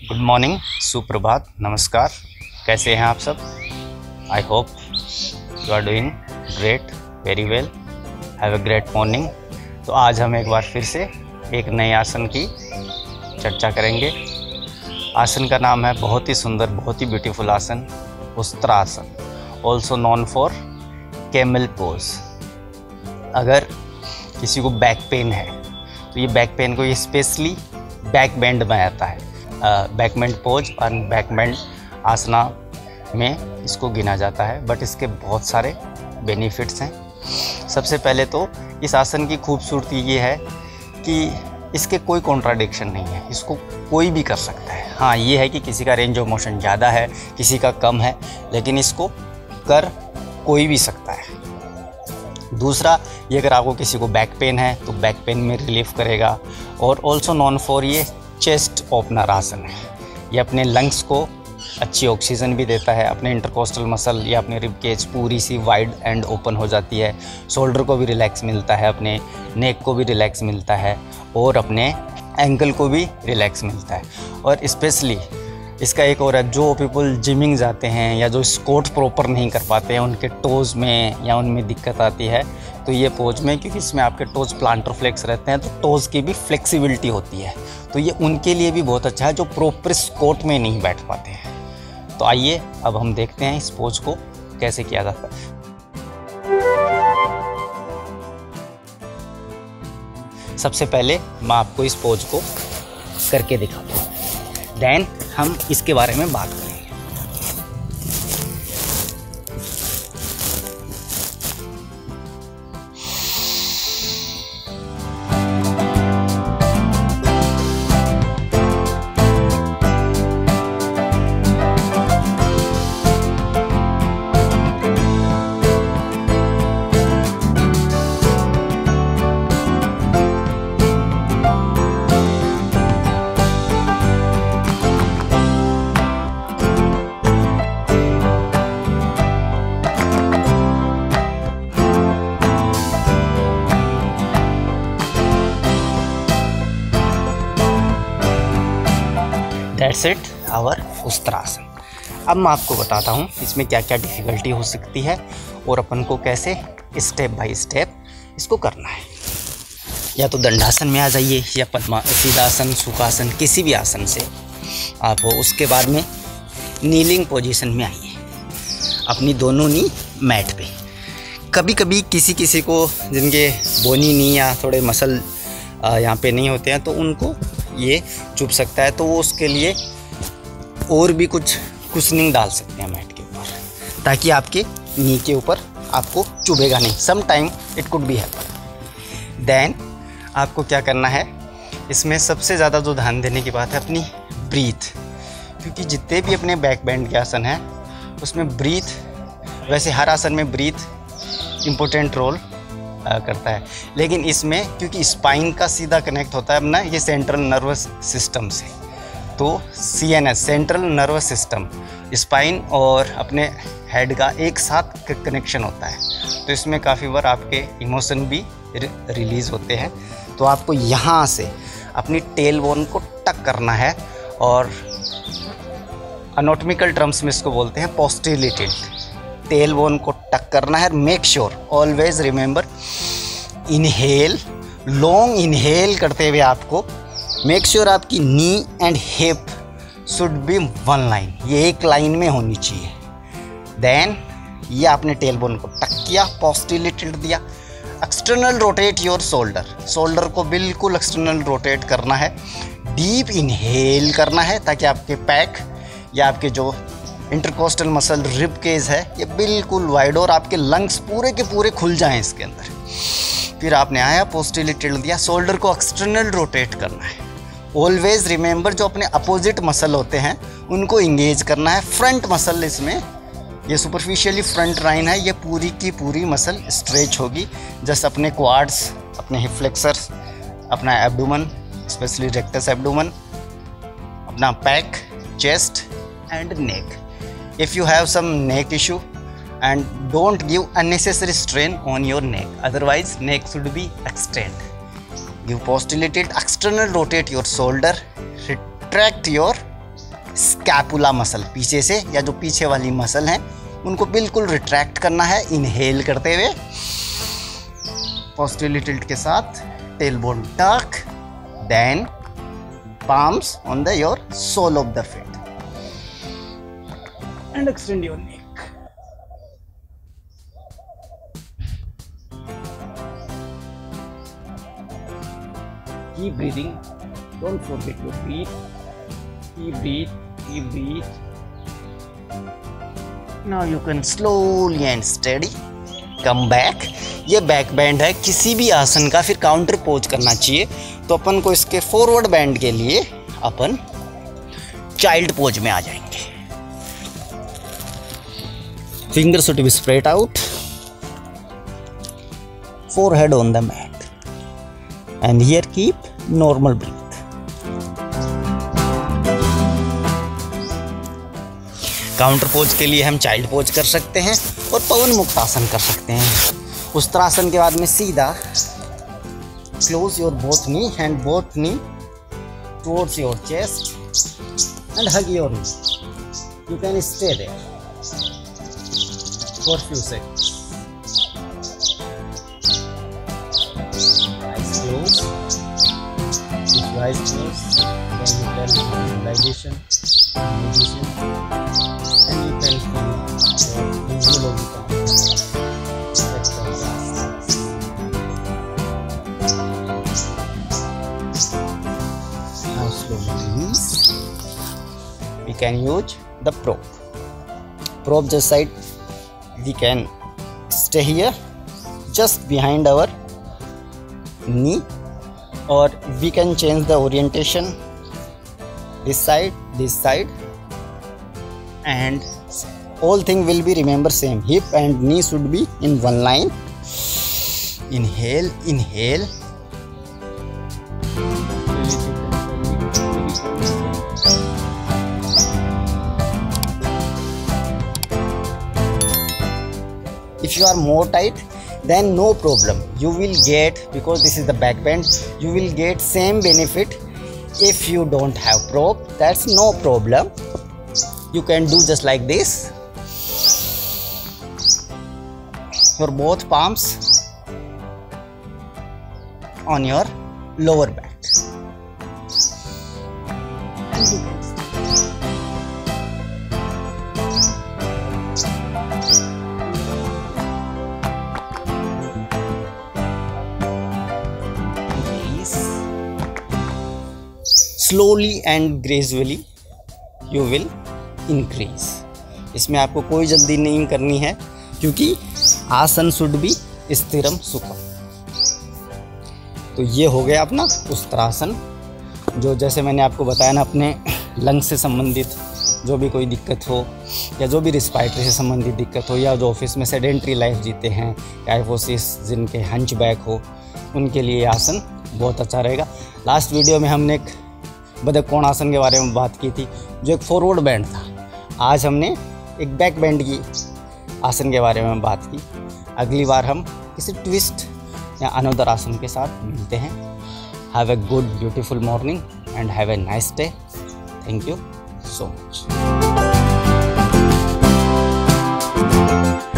Good morning, सुप्रभात, नमस्कार। कैसे हैं आप सब? I hope you are doing great, very well, have a great morning. तो आज हम एक बार फिर से एक नए आसन की चर्चा करेंगे। आसन का नाम है बहुत ही सुंदर, बहुत ही ब्यूटीफुल आसन, Ustrasana, also known for camel pose. अगर किसी को बैक पेन है तो ये बैक पेन को स्पेशली बैक बेंड में आता है। बैक बेंड पोज और बैक बेंड आसना में इसको गिना जाता है, बट इसके बहुत सारे बेनिफिट्स हैं। सबसे पहले तो इस आसन की खूबसूरती ये है कि इसके कोई कॉन्ट्राडिक्शन नहीं है, इसको कोई भी कर सकता है। हाँ, ये है कि किसी का रेंज ऑफ मोशन ज़्यादा है, किसी का कम है, लेकिन इसको कर कोई भी सकता है। दूसरा, ये अगर आपको किसी को बैक पेन है तो बैक पेन में रिलीफ करेगा। और ऑल्सो नॉन फॉर ये चेस्ट ओपनर आसन है। ये अपने लंग्स को अच्छी ऑक्सीजन भी देता है, अपने इंटरकोस्टल मसल या अपने रिब केज पूरी सी वाइड एंड ओपन हो जाती है। शोल्डर को भी रिलैक्स मिलता है, अपने नेक को भी रिलैक्स मिलता है और अपने एंकल को भी रिलैक्स मिलता है। और स्पेशली इसका एक और है, जो पीपल जिमिंग जाते हैं या जो स्क्वाट प्रॉपर नहीं कर पाते हैं, उनके टोज़ में या उनमें दिक्कत आती है, तो ये पोज में, क्योंकि इसमें आपके टोज़ प्लांटर फ्लेक्स रहते हैं, तो टोज़ की भी फ्लेक्सिबिलिटी होती है, तो ये उनके लिए भी बहुत अच्छा है जो प्रॉपर स्क्वाट में नहीं बैठ पाते हैं। तो आइए अब हम देखते हैं इस पोज को कैसे किया जाता है। सबसे पहले मैं आपको इस पोज को करके दिखाता हूँ, देन हम इसके बारे में बात करेंगे। That's it, our उस्त्रासन। अब मैं आपको बताता हूँ इसमें क्या क्या डिफ़िकल्टी हो सकती है और अपन को कैसे स्टेप बाय स्टेप इसको करना है। या तो दंडासन में आ जाइए या सीधासन, सुखासन, किसी भी आसन से आप हो। उसके बाद में नीलिंग पोजीशन में आइए, अपनी दोनों नी मैट पे। कभी कभी किसी को जिनके बोनी नी या थोड़े मसल यहाँ पे नहीं होते हैं तो उनको ये चुभ सकता है, तो वो उसके लिए और भी कुछ कुशनिंग डाल सकते हैं मैट के ऊपर, ताकि आपके नी के ऊपर आपको चुभेगा नहीं। Some time it could be happen. Then आपको क्या करना है, इसमें सबसे ज़्यादा जो ध्यान देने की बात है अपनी ब्रीथ, क्योंकि जितने भी अपने बैक बैंड के आसन हैं उसमें ब्रीथ, वैसे हर आसन में ब्रीथ इम्पोर्टेंट रोल करता है, लेकिन इसमें क्योंकि स्पाइन का सीधा कनेक्ट होता है अपना ये सेंट्रल नर्वस सिस्टम से, तो CNS central nervous system, spine और अपने हेड का एक साथ कनेक्शन होता है, तो इसमें काफ़ी बार आपके इमोशन भी रिलीज़ होते हैं। तो आपको यहाँ से अपनी टेल बोन को टक करना है और एनाटॉमिकल टर्म्स में इसको बोलते हैं पोस्टीरियर टिल्ट। टेल बोन को टक करना है। Make sure, always remember, inhale, long inhale करते हुए आपको मेक श्योर आपकी knee and hip should be one line, ये एक लाइन में होनी चाहिए। देन ये आपने टेल बोन को टक किया, पोस्टीरियर टिल्ट दिया, external rotate your shoulder, shoulder को बिल्कुल एक्सटर्नल रोटेट करना है। डीप इनहेल करना है ताकि आपके पैक या आपके जो इंटरकोस्टल मसल रिब केज है ये बिल्कुल वाइड और आपके लंग्स पूरे के पूरे खुल जाएं इसके अंदर। फिर आपने आया, पोस्टीरियर टिल्ट दिया, शोल्डर को एक्सटर्नल रोटेट करना है। ऑलवेज रिमेंबर, जो अपने अपोजिट मसल होते हैं उनको इंगेज करना है। फ्रंट मसल, इसमें ये सुपरफिशियली फ्रंट लाइन है, ये पूरी की पूरी मसल स्ट्रेच होगी। जस्ट अपने क्वाड्स, अपने हिप फ्लेक्सर्स, अपना एब्डोमेन, स्पेशली रेक्टस एब्डोमेन, अपना pack, chest and neck. If you have some neck issue, and don't give unnecessary strain on your neck, otherwise neck should be extend. Give posterior tilt, external rotate your shoulder, retract your scapula muscle पीछे से, या जो पीछे वाली muscle है उनको बिल्कुल retract करना है इनहेल करते हुए, पोस्टीरियर टिल्ट के साथ, tail bone tuck, then palms on your sole of the feet and extend your neck. Keep breathing, don't forget to breathe. Keep breathe. Now you can slowly and steady come back. ये back bend है किसी भी आसन का, फिर counter pose करना चाहिए, तो अपन को इसके फॉरवर्ड बैंड के लिए अपन चाइल्ड पोज में आ जाएंगे। Fingers should be spread out, forehead on the mat, and here keep normal breath. Counter pose के लिए हम चाइल्ड पोज कर सकते हैं और पवन मुक्त आसन कर सकते हैं। उस्त्रासन के बाद में सीधा close your both knee, hand both knee towards your chest and hug your knee. You can stay there for few seconds. Eyes closed. If your eyes closed, then you can feel visualization, and you can feel your physiological effect of the asanas. Now slowly release. We can use the probe. Probe this side. We can stay here, just behind our knee, or we can change the orientation. This side, and all thing will be remember same. Hip and knee should be in one line. Inhale, inhale. If you are more tight, then no problem. You will get, because this is the back bend, you will get same benefit. If you don't have probe, that's no problem. You can do just like this. Your both palms on your lower back. And you can slowly and gradually you will increase. इसमें आपको कोई जल्दी नहीं करनी है, क्योंकि आसन should be स्थिरम सुखम। तो ये हो गया अपना उस्त्रासन, जो जैसे मैंने आपको बताया ना, अपने लंग्स से संबंधित जो भी कोई दिक्कत हो, या जो भी रिस्पायरेटरी से संबंधित दिक्कत हो, या जो ऑफिस में सेडेंट्री लाइफ जीते हैं, काइफोसिस, जिनके हंच बैक हो, उनके लिए आसन बहुत अच्छा रहेगा। लास्ट वीडियो में हमने एक बदक कोण आसन के बारे में बात की थी, जो एक फॉरवर्ड बैंड था। आज हमने एक बैक बैंड की आसन के बारे में बात की। अगली बार हम किसी ट्विस्ट या अनदर आसन के साथ मिलते हैं। Have a good beautiful morning and have a nice day. Thank you so much.